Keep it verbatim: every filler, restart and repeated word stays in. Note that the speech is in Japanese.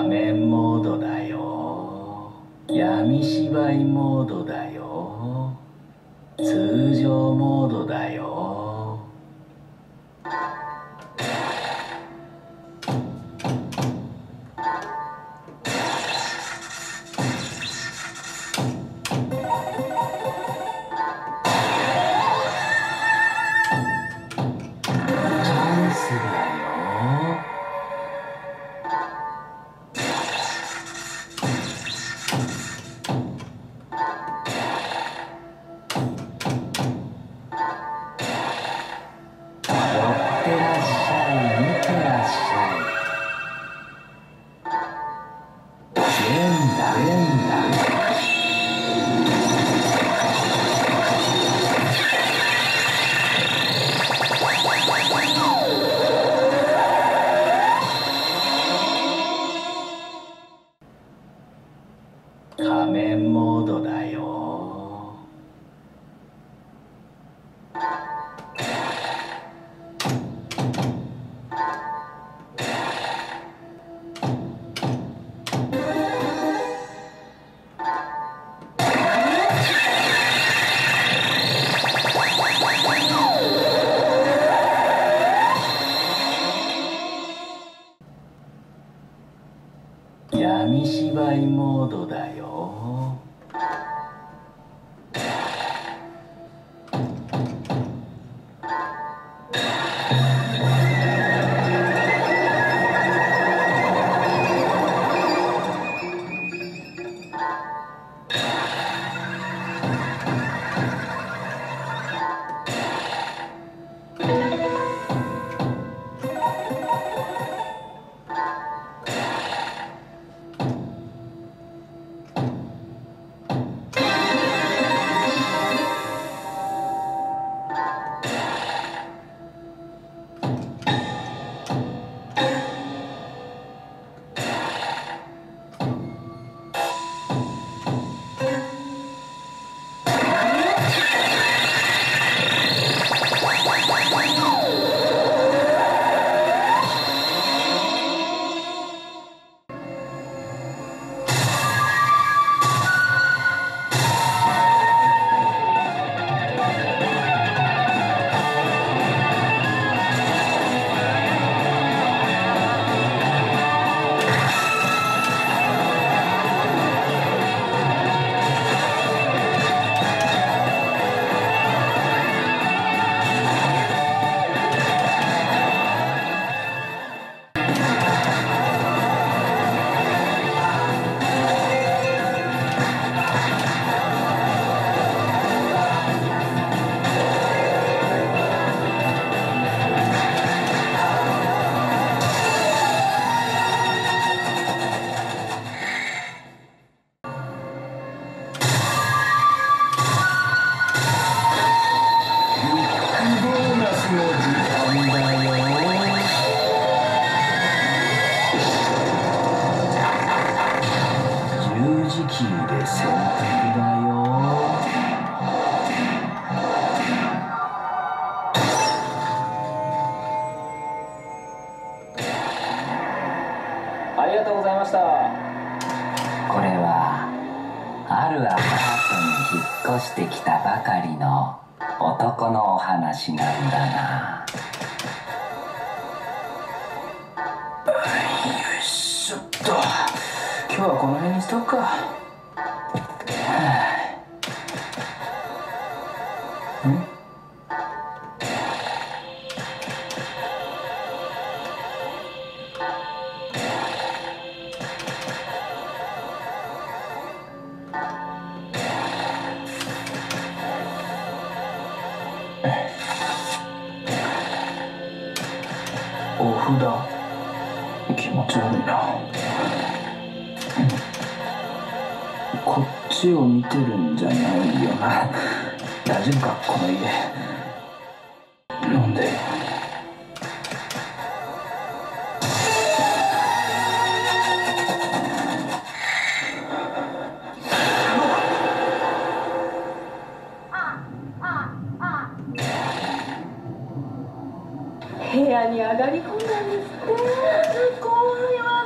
仮面モードだよ。闇芝居モードだよ。通常モードだよ。チャンスだよ。仮面モードだよ。闇芝居モードだよ。十字キーで選択だよ。ありがとうございました。これはあるアパートに引っ越してきたばかりの男のお話なんだな。よいしょっと、今日はこの辺にしとくか。はあ、んお札、気持ち悪いな。こっちを見てるんじゃないよな。大丈夫か、この家。なんで部屋に上がり込んだんですって。怖いわ。